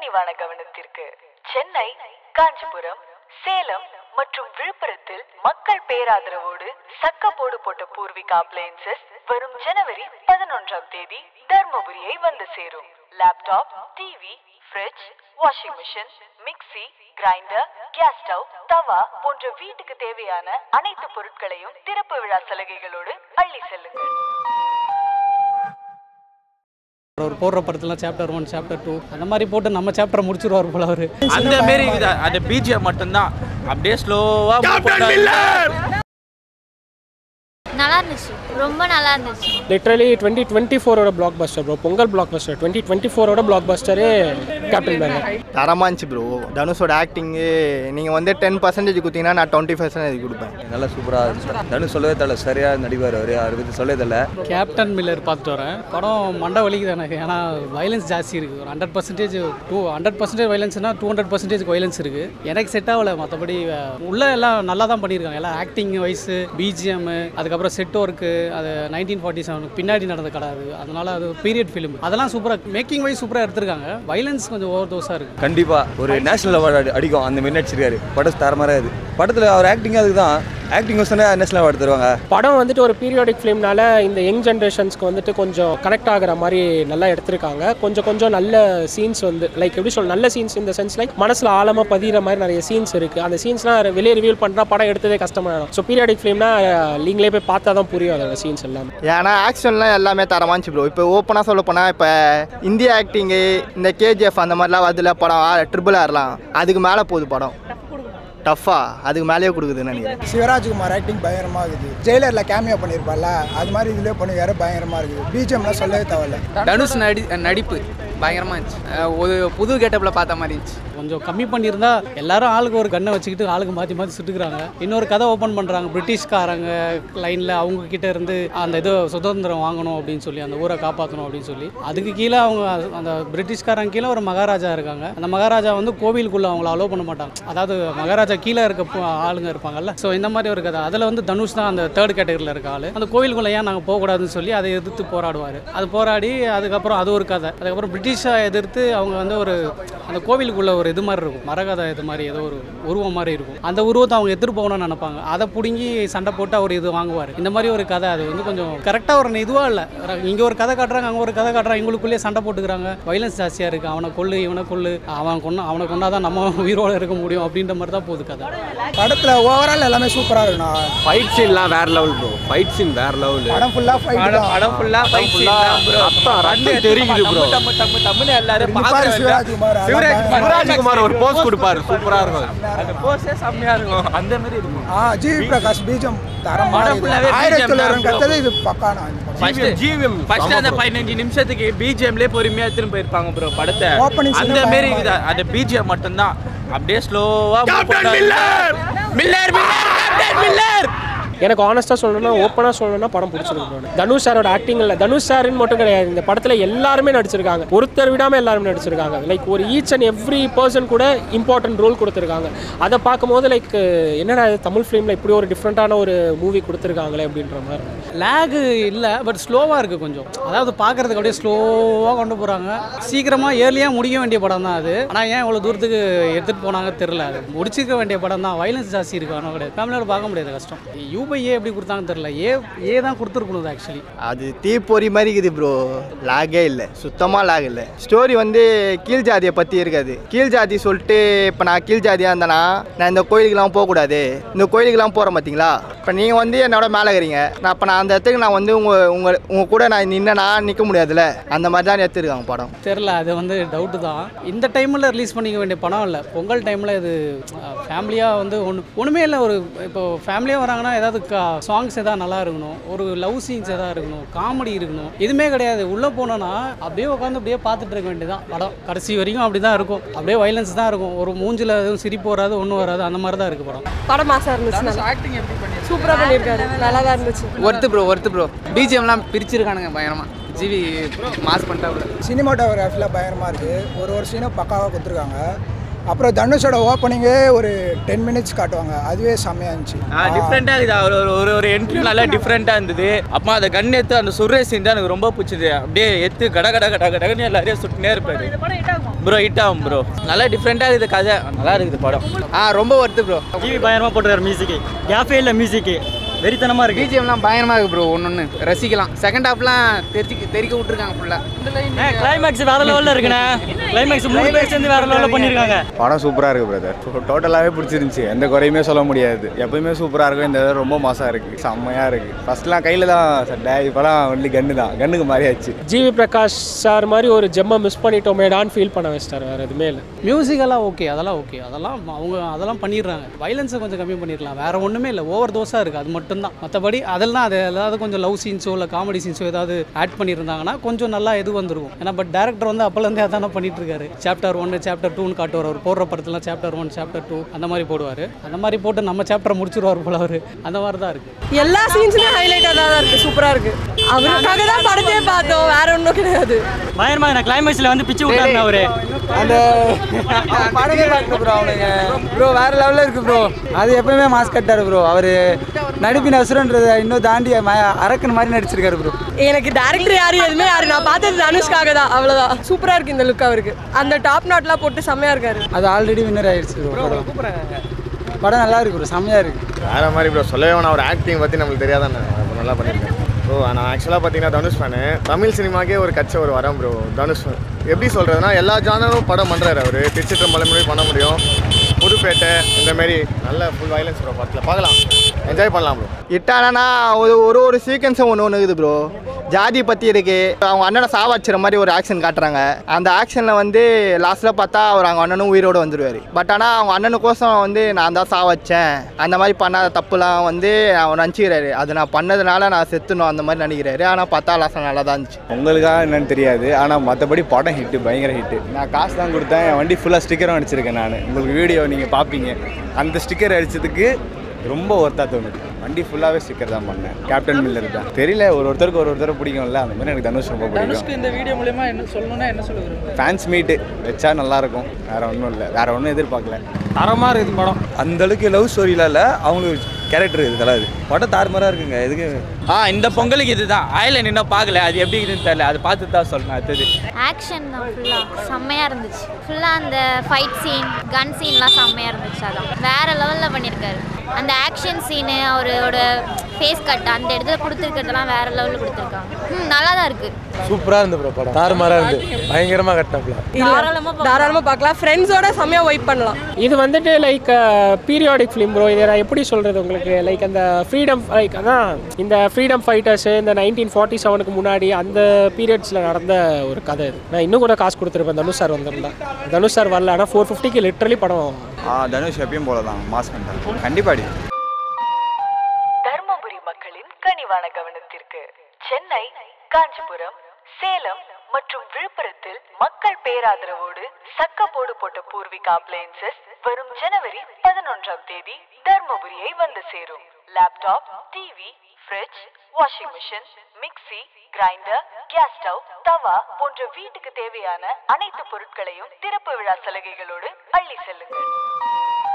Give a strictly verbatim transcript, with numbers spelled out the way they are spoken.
பணிவான கவனத்திற்கு. சென்னை, காஞ்சிபுரம், சேலம் மற்றும் விழுப்புரத்தில் மக்கள் பேராதரவோடு சக்கப்போடு போட்ட பூர்விகா அப்ளையன்சஸ் வரும் ஜனவரி பதினொன்றாம் தேதி தர்மபுரியை வந்து சேரும். Laptop, TV, fridge, washing machine, mixie, grinder, gas stove, தவா போன்ற வீட்டுக்கு தேவையான அனைத்து பொருட்களையும் திறப்பு விழா சலுகைகளோடு அள்ளி செல்லுங்கள். அவர் போடுற படத்துலாம் சாப்டர் ஒன் சாப்டர் டூ அந்த மாதிரி போட்டு நம்ம சாப்டரை முடிச்சிருவார் போல அவர். அந்த மாரி அந்த பிஜிஎம் மட்டும்தான் அப்படியே ஸ்லோவா நல்லா இருந்துச்சு, ரொம்ப நல்லா இருந்துச்சு. லிட்டரலி டுவெண்ட்டி டுவெண்ட்டி ஃபோரோட blockbuster bro, Pongal blockbuster. Twenty twenty ஃபோரோட பிளாக் பஸ்டரே கேப்டன் பேர் தரமாக இருந்துச்சு ப்ரோ. தனுஷோட ஆக்டிங்கு நீங்கள் வந்து டென் பர்சன்டேஜ் கொடுத்தீங்கன்னா நான் டுவெண்ட்டி பர்சன்டேஜ் கொடுப்பேன். நல்லா சூப்பராக இருந்துச்சு. தனுஷ் சொல்லவே தெரியல, சரியாக நடிப்பார் அவர், அதை பற்றி சொல்லவே தெரியல. கேப்டன் மில்லர் பார்த்துட்டு வரேன், படம் மண்டை வலிக்குது எனக்கு. ஏன்னா வைலன்ஸ் ஜாஸ்தி இருக்குது. ஒரு hundred percentage two hundred percentage வைலன்ஸ்னா டூ ஹண்ட்ரட் பர்சன்டேஜ் வைலன்ஸ் இருக்குது. எனக்கு செட் ஆகலை. மற்றபடி உள்ள எல்லாம் நல்லா தான் பண்ணியிருக்காங்க. எல்லாம் ஆக்டிங் வைஸு, பிஜிஎம், அதுக்கப்புறம் செட் ஒர்க்கு, அது நைன்டீன் ஃபார்ட்டி செவனுக்கு பின்னாடி நடந்த கடாது, அதனால அது பீரியட் ஃபிலிம், அதெல்லாம் சூப்பராக மேக்கிங் வைஸ் சூப்பராக எடுத்திருக்காங்க. வைலன்ஸ் கொஞ்சம் ஓவர் டோஸாக இருக்குது. கண்டிப்பாக ஒரு நேஷனல் அவார்டு அடிக்கும் அந்த மாதிரி நடிச்சிருக்காரு. படம் தரமாக இருக்குது. படத்தில் அவர் ஆக்டிங் அதுக்கு தான் ஆக்டிங் வசனே நேஷனல் அவார்டு தருவாங்க. படம் வந்துட்டு ஒரு பீரியாடிக் ஃபிலிம்னால இந்த யங் ஜென்ரேஷன்ஸ்க்கு வந்துட்டு கொஞ்சம் கனெக்ட் ஆகிற மாதிரி நல்லா எடுத்திருக்காங்க. கொஞ்சம் கொஞ்சம் நல்ல சீன்ஸ் வந்து லைக் எப்படி சொல்ல, நல்ல சீன்ஸ் இந்த சென்ஸ் லைக் மனசில் ஆழமாக பதிகிற மாதிரி நிறைய சீன்ஸ் இருக்குது. அந்த சீன்ஸ்லாம் வெளியே ரிவீல் பண்ணுறா படம் எடுத்ததே கஷ்டமாயிடும். ஸோ பீரியாடிக் ஃபிலிம்னா நீங்களே போய் பார்த்தா தான் புரியும் அதோட சீன்ஸ் எல்லாமே. ஏன்னா ஆக்ஷன்லாம் எல்லாமே தரமாச்சு ப்ரோ. இப்போ ஓப்பனாக சொல்ல போனால் இப்போ இந்திய ஆக்டிங்கு இந்த கேஜிஎஃப் அந்த மாதிரிலாம் அதில் படம் ட்ரிபிள் ஆர்லாம் அதுக்கு மேலே போகுது படம். டஃபா அதுக்கு மேலேயே கொடுக்குதுன்னு நினைக்கிறேன். சிவராஜ்குமார் ஆக்டிங் பயங்கரமாக இருக்குது. ஜெயிலரில் கேமியோ பண்ணியிருப்பார்ல, அது மாதிரி இதுலேயே பண்ணி வேறு பயங்கரமாக இருக்குது. பிஜிஎம்லாம் சொல்லவே தேவையில்ல. தனுஷ் நடி நடிப்பு பயங்கரமாக இருந்துச்சு. ஒரு புது கெட்டப்பில் பார்த்த மாதிரி இருந்துச்சு. கொஞ்சம் கம்மி பண்ணியிருந்தா எல்லாரும் ஆளுக்கு ஒரு கண்ணை வச்சுக்கிட்டு ஆளுக்கு மாற்றி மாற்றி சுட்டுக்கிறாங்க. இன்னொரு கதை ஓப்பன் பண்ணுறாங்க. பிரிட்டிஷ்காரங்க லைனில் அவங்க கிட்ட இருந்து அந்த இது சுதந்திரம் வாங்கணும் அப்படின்னு சொல்லி, அந்த ஊரை காப்பாற்றணும் அப்படின்னு சொல்லி, அதுக்கு கீழே அவங்க அந்த பிரிட்டிஷ்காரங்க கீழே ஒரு மகாராஜா இருக்காங்க. அந்த மகாராஜா வந்து கோவிலுக்குள்ளே அவங்கள அலோவ் பண்ண மாட்டாங்க. அதாவது மகாராஜா கீழே இருக்க ஆளுங்க இருப்பாங்கல்ல. ஸோ இந்த மாதிரி ஒரு கதை. அதில் வந்து தனுஷ் தான் அந்த தேர்ட் கேட்டகரியில் இருக்க ஆள். அந்த கோவிலுக்குள்ளே ஏன் நாங்கள் போகக்கூடாதுன்னு சொல்லி அதை எதிர்த்து போராடுவார். அது போராடி அதுக்கப்புறம் அது ஒரு கதை. அதுக்கப்புறம் பிரிட்டிஷை எதிர்த்து அவங்க வந்து ஒரு அந்த கோவிலுக்குள்ளே ஒரு இது மாதிரி இருக்கும், மரகதை இது மாதிரி ஏதோ ஒரு உருவம் மாதிரி இருக்கும். அந்த உருவத்தை அவங்க எடுத்துட்டு போகணும்னு நினைப்பாங்க. அதை பிடுங்கி சண்டை போட்டு அவர் இது வாங்குவார். இந்த மாதிரி ஒரு கதை. அது வந்து கொஞ்சம் கரெக்டாக ஒரு இதுவாக இல்லை. இங்கே ஒரு கதை காட்டுறாங்க, அங்கே ஒரு கதை காட்டுறாங்க, இவங்களுக்குள்ளேயே சண்டை போட்டுக்கிறாங்க. வைலன்ஸ் ஜாஸ்தியாக இருக்குது. அவனை கொள்ளு, இவனை கொள்ளு, அவன் கொண்டா அவனை கொண்டாதான் நம்ம உயிரோடு இருக்க முடியும் அப்படின்ற மாதிரி தான் போகுது கதை. படத்தில் ஓவரால் எல்லாமே சூப்பராக இருக்குண்ணா. ஃபைட் சீன்லாம் வேற லெவல் ப்ரோ. ஃபைட் சீன் வேற லெவல். படம் ஃபுல்லாக ஃபைட் தான். படம் ஃபுல்லாக ஃபைட் சீன் தான் ப்ரோ. ரத்தம் தெரியுது ப்ரோ. நம்ம நம்ம தமிழ் எல்லாரும் பாரு சிவராஜ்குமார். சிவராஜ்குமார் ஒரு போஸ் கொடுப்பாரு, சூப்பரா இருக்கும். அந்த போஸே செம்மையா இருக்கும். அந்த மாதிரி இருக்கும். ஆ ஜிவி பிரகாஷ் பீஜம் தரமான ஆயிரத்தி தொள்ளாயிரம் கத்தது இது பக்கானா. ஃபர்ஸ்ட் ஜிவிஎம் ஃபர்ஸ்ட் அந்த பதினஞ்சு நிமிஷத்துக்கு பிஜிஎம்லயே பொறுமையா எடுத்துட்டு போயிருப்பாங்க ப்ரோ படத்தை. அந்த மாதிரி இருக்குது. அந்த பிஜிஎம் மட்டும்தான் அப்படியே ஸ்லோவா captain Miller Miller captain Miller. எனக்கு ஆனஸ்ட்டாக சொல்லணும்னா, ஓப்பனாக சொல்லணும்னா படம் பிடிச்சிருக்கு. தனுஷ் சாரோட ஆக்டிங் இல்லை, தனுஷ் சாரின்னு மட்டும் கிடையாது, இந்த படத்தில் எல்லாருமே நடிச்சிருக்காங்க. ஒருத்தர் விடாமல் எல்லாருமே நடிச்சிருக்காங்க. லைக் ஒரு ஈச் அண்ட் எவ்ரி பர்சன் கூட இம்பார்ட்டன்ட் ரோல் கொடுத்துருக்காங்க. அதை பார்க்கும்போது லைக் என்னடா தமிழ் ஃபிலிமில் இப்படி ஒரு டிஃப்ரெண்ட்டான ஒரு மூவி கொடுத்துருக்காங்களே அப்படின்ற மாதிரி. லேகு இல்லை, பட் ஸ்லோவாக இருக்குது கொஞ்சம். அதாவது பார்க்குறதுக்கு அப்படியே ஸ்லோவாக கொண்டு போகிறாங்க. சீக்கிரமாக ஏர்லியாக முடிக்க வேண்டிய படம் தான் அது. ஆனால் ஏன் இவ்வளோ தூரத்துக்கு எடுத்துகிட்டு போனாங்க தெரில. அது முடிச்சிக்க வேண்டிய படம் தான். வைலன்ஸ் ஜாஸ்தி இருக்குது, ஆனால் கிடையாது. தமிழ்நாடு பார்க்க முடியாது, கஷ்டம். யூ ஏ எப்படி கொடுத்தாங்கன்னு தெரியல. ஏ ஏ தான் கொடுத்துருக்கணும் ஆக்சுவலி. அது தீப்பொறி மாதிரி இருக்குது ப்ரோ. லாகே இல்லை, சுத்தமாக லாக் இல்லை. ஸ்டோரி வந்து கீழ் ஜாதியை பற்றி இருக்காது. கீழ் ஜாதி சொல்லிட்டு இப்போ நான் கீழ் ஜாதியாக இருந்தேன்னா நான் இந்த கோயிலுக்கெல்லாம் போகக்கூடாது. இந்த கோயிலுக்கெல்லாம் போகிறேன் பார்த்தீங்களா. இப்போ நீங்கள் வந்து என்னோட மேலே இருக்கிறீங்க, நான் இப்போ நான் அந்த இடத்துக்கு நான் வந்து உங்கள் உங்கள் உங்கள் கூட நான் நின்னா நிற்க முடியாதுல்ல. அந்த மாதிரி தான் எடுத்துருக்காங்க படம். தெரில, அது வந்து டவுட்டு தான். இந்த டைமில் ரிலீஸ் பண்ணிக்க வேண்டிய படம் இல்லை. பொங்கல் டைமில் இது ஃபேமிலியாக வந்து ஒன்று ஒன்றுமே இல்லை. ஒரு இப்போ ஃபேமிலியாக வராங்கன்னா ஏதாவது சாங்ஸ் எதாவது நல்லா இருக்கணும், ஒரு லவ் சீன்ஸ் எதாவது இருக்கணும், காமெடி இருக்கணும். எதுவுமே கிடையாது. உள்ளே போனோன்னா அப்படியே உட்காந்து அப்படியே பார்த்துட்டு இருக்க வேண்டியதான் படம். கடைசி வரைக்கும் அப்படி தான் இருக்கும். அப்படியே வைலன்ஸ் தான் இருக்கும். ஒரு மூஞ்சில் எதுவும் சிரிப்பு வராது, ஒன்றும் வராது. அந்த மாதிரி தான் இருக்குது படம். படம் மாசாக இருந்துச்சு. ஆக்டிங் எப்படி பண்ணி சூப்பராக பண்ணியிருக்காரு. நல்லா தான் இருந்துச்சு. Worth bro, worth bro. பிஜிஎம்லாம் பிரிச்சிருக்கானுங்க பயங்கரமாக. ஜிவி மாஸ் பண்ணிட்டாப்புல. சினிமாட்டோகிராஃபியில் பயங்கரமாக இருக்குது. ஒரு ஒரு சீனும் பக்காவாக கொடுத்துருக்காங்க. அப்புறம் தனுஷோட ஓப்பனிங்கே ஒரு டென் மினிட்ஸ் காட்டுவாங்க, அதுவே செம்மையாக இருந்துச்சு. டிஃப்ரெண்ட்டாக இருக்குது. அவர் ஒரு ஒரு ஒரு என்ட்ரி நல்லா டிஃப்ரெண்ட்டாக இருந்தது. அப்போ அந்த கன் எடுத்து அந்த சுரே சீன் தான் எனக்கு ரொம்ப பிடிச்சது. அப்படியே எடுத்து கட கட கட கடன்னு எல்லாரையும் சுட்டுனே இருப்பாரு ப்ரோ. ஹிட் ஆகும் ப்ரோ. நல்லா டிஃப்ரெண்ட்டாக இருக்குது கதை, நல்லா இருக்குது படம். ஆ ரொம்ப வருது ப்ரோ. டிவி பயங்கரமாக போட்டுருக்காரு. மியூசிக்கு கேஃபே இல்லை, மியூசிக்கு வெறித்தனமாக இருக்குது. பிஜிஎம்லாம் பயங்கரமாக இருக்குது ப்ரோ. ஒன்று ஒன்று ரசிக்கலாம். செகண்ட் ஹாஃப்லாம் தெரிச்சு தெரிக்க விட்டுருக்காங்க ஃபுல்லாக. கிளைமேக்ஸ் வேற லெவலில் இருக்குண்ணே. கிளைமேக்ஸ் மூணு பேர் சேர்ந்து வேற லெவலில் பண்ணியிருக்காங்க. படம் சூப்பராக இருக்குது பிரதர். டோட்டலாகவே பிடிச்சிருந்துச்சி. எந்த குறையுமே சொல்ல முடியாது. எப்பயுமே சூப்பராக இருக்கும். இந்த ரொம்ப மாசாக இருக்குது, செம்மையாக இருக்குது. ஃபர்ஸ்ட்லாம் கையில் தான் சட்டை, இப்போலாம் ஒன்லி கன்று தான். கன்னுக்கு மாறியாச்சு. ஜிவி பிரகாஷ் சார் மாதிரி ஒரு ஜெம்மை மிஸ் பண்ணிட்டோமேடான்னு ஃபீல் பண்ண வச்சிட்டார். வேறு எதுவுமே இல்லை. மியூசிக்கெல்லாம் ஓகே, அதெல்லாம் ஓகே, அதெல்லாம் அவங்க அதெல்லாம் பண்ணிடுறாங்க. வைலன்ஸை கொஞ்சம் கம்மி பண்ணிடலாம், வேறு ஒன்றுமே இல்லை. ஓவர் தோஸாக இருக்குது, அது மட்டும்தான். மற்றபடி அதெல்லாம் அது ஏதாவது கொஞ்சம் லவ் சீன்ஸோ இல்லை காமெடி சீன்ஸோ ஏதாவது ஆட் பண்ணியிருந்தாங்கன்னா கொஞ்சம் நல்லா எது வந்துருக்கும். ஏன்னா பட் டேரக்டர் வந்து அப்போலேருந்தே அதானே பண்ணிட்டு இருக்காரு. சாப்டர் ஒன்று சாப்டர் டூன்னு காட்டுவார். அவர் போடுற படத்துலாம் சாப்டர் ஒன் சாப்டர் டூ அந்த மாதிரி போடுவார். அந்த மாதிரி போட்டு நம்ம சாப்டரை முடிச்சிருவார் போல அவர். அந்த மாதிரி தான் இருக்குது. எல்லா சீன்ஸுமே ஹைலைட்டாக தான் இருக்குது, சூப்பராக இருக்குது. அவருக்காக தான் படத்தையே பார்த்தோம், வேற ஒன்றும் கிடையாது. பயங்கரமாக நான் கிளைமேக்ஸில் வந்து பிச்சு விட்டாருண்ணா அவரு. அந்த படமே பார்க்கணும் ப்ரோ. அவனுங்க ப்ரோ வேற லெவலில் இருக்குது ப்ரோ. அது எப்பவுமே மாஸ்க் கட்டாரு ப்ரோ. அவர் நடிப்பின் அசுரன்றதை இன்னும் தாண்டி அரக்கன் மாதிரி நடிச்சிருக்காரு ப்ரோ. எனக்கு டேரக்டர் யாரு எதுவுமே யாரு நான் பார்த்தது தனுஷ்காக தான், அவ்வளோதான். சூப்பராக இருக்குது இந்த லுக் அவருக்கு. அந்த டாப் நாட்லாம் போட்டு செம்மையாக இருக்காரு. அது ஆல்ரெடி வின்னர் ஆயிடுச்சு ப்ரோ. படம் நல்லா இருக்கு ப்ரோ, செம்மையாக இருக்குது. வேறு மாதிரி ப்ரோ. சொல்லவே வேணா, ஒரு ஆக்டிங் பற்றி நம்மளுக்கு தெரியாதானே, நல்லா பண்ணியிருக்கேன் ப்ரோ. நான் ஆக்சுவலாக பார்த்தீங்கன்னா தனுஷ் ஃபேனு. தமிழ் சினிமாக்கே ஒரு கட்ச ஒரு வரம் ப்ரோ தனுஷ். எப்படி சொல்கிறதுனா எல்லா ஜானரும் படம் பண்ணுறாரு அவர். திருச்சிற்றம்பலம் மாதிரி பண்ண முடியும், புதுப்பேட்டை இந்தமாரி நல்ல ஃபுல் வயலன்ஸ் ப்ரோ. படத்தில் பார்க்கலாம், என்ஜாய் பண்ணலாம் ப்ரோ. இட்டானா ஒரு ஒரு ஒரு சீக்வன்ஸும் ஒன்று ஒன்று இருக்குது ப்ரோ. ஜாதி பற்றி இருக்குது. அவங்க அண்ணனை சாவாச்சுற மாதிரி ஒரு ஆக்ஷன் காட்டுறாங்க. அந்த ஆக்ஷனில் வந்து லாஸ்ட்டில் பார்த்தா அவர் அவங்க அண்ணனும் உயிரோடு வந்துடுவார். பட் ஆனால் அவங்க அண்ணனுக்கோசம் வந்து நான் தான் சாவச்சேன், அந்த மாதிரி பண்ணாத தப்புலாம் வந்து அவர் நினச்சிக்கிறாரு. அது நான் பண்ணதுனால நான் செத்துணும் அந்த மாதிரி நினைக்கிறாரு. ஆனால் பார்த்தா லாஸ்ட் நல்லா தான் இருந்துச்சு. உங்களுக்காக என்னன்னு தெரியாது, ஆனால் மற்றபடி படம் ஹிட்டு, பயங்கர ஹிட்டு. நான் காசு தான் கொடுத்தேன், என் வண்டி ஃபுல்லாக ஸ்டிக்கரும் அடிச்சிருக்கேன். நான் உங்களுக்கு வீடியோ நீங்கள் பார்ப்பீங்க. அந்த ஸ்டிக்கர் அடித்ததுக்கு ரொம்ப ஒர்த்தாக தோணுது. வண்டி ஃபுல்லாகவே ஸ்டிக்கர் தான் பண்ணேன். கேப்டன் மில்லர் தான். தெரியல, ஒரு ஒருத்தருக்கு ஒரு ஒருத்தர் பிடிக்கும்ல, அந்த மாதிரி எனக்கு தனுஷ் ரொம்ப பிடிக்கும். இந்த வீடியோ மூலமா என்ன சொல்லணும்னா என்ன சொல்லுங்க? ஃபேன்ஸ் மீட்டு வச்சா நல்லாயிருக்கும். வேறு ஒன்றும் இல்லை, வேறு ஒன்றும் எதிர்பார்க்கல. தரமாக இருக்குது படம். அந்தளவுக்கு லவ் ஸ்டோரிலாம் இல்லை, அவங்களுக்கு கேரக்டர் இது தராது. படம் தாறுமாறாக இருக்குங்க. எதுக்கு ஆ இந்த பொங்கலுக்கு இதுதான் ஆயில இன்னும் பார்க்கல, அது எப்படி இருக்குன்னு தெரியல, அது பார்த்து தான் சொல்லணும். அடுத்தது ஆக்ஷன் தான் ஃபுல்லாக செம்மையாக இருந்துச்சு. ஃபுல்லாக அந்த ஃபைட் சீன் கன் சீன்லாம் செம்மையாக இருந்துச்சு. அதான் வேறு லெவலில் பண்ணியிருக்காரு. அந்த ஆக்ஷன் சீனு அவரோட ஃபேஸ் கட் அந்த இடத்துல கொடுத்துருக்கிறதுலாம் வேறு லெவலில் கொடுத்துருக்காங்க. ம் நல்லா தான் இருக்குது. சூப்பராக இருந்து ப்ரோ படம். தாறுமாறாக இருந்து பயங்கரமாக கட்டாப்ல. தாராளமாக தாராளமாக பார்க்கலாம். ஃப்ரெண்ட்ஸோட செம்மையாக வெயிட் பண்ணலாம். இது வந்துட்டு லைக் பீரியாடிக் ஃபிலிம் ப்ரோ. இதை நான் எப்படி சொல்கிறது உங்களுக்கு, லைக் அந்த ஃப்ரீடம் லைக் அதான் இந்த ஃப்ரீடம் ஃபைட்டர்ஸு இந்த நைன்டீன் ஃபார்ட்டி செவனுக்கு முன்னாடி அந்த பீரியட்ஸில் நடந்த ஒரு கதை இது. நான் இன்னும் கூட காசு கொடுத்துருப்பேன் தனுஷ் சார் வந்திருந்தேன். தனுஷ் சார் வரல, ஆனால் ஃபோர் ஃபிஃப்டிக்கு லிட்ரலி படம். தனுஷ் எப்பயும் போல தான் மாஸ் பண்ணுறாங்க. கண்டிப்பாக தர்மபுரி மக்களின் கனிவான கவனத்திற்கு சென்னை, காஞ்சிபுரம், சேலம் மற்றும் விழுப்புரத்தில் மக்கள் பேராதரவோடு சக்கப்போடு போட்ட பூர்விகா அப்ளையன்சஸ் வரும் ஜனவரி பதினொன்றாம் தேதி தர்மபுரியை வந்து சேரும். Laptop, TV, fridge, washing machine, mixie, grinder, gas stove, தவா போன்ற வீட்டுக்கு தேவையான அனைத்து பொருட்களையும் திறப்பு விழா சலுகைகளோடு அள்ளி செல்லுங்கள்.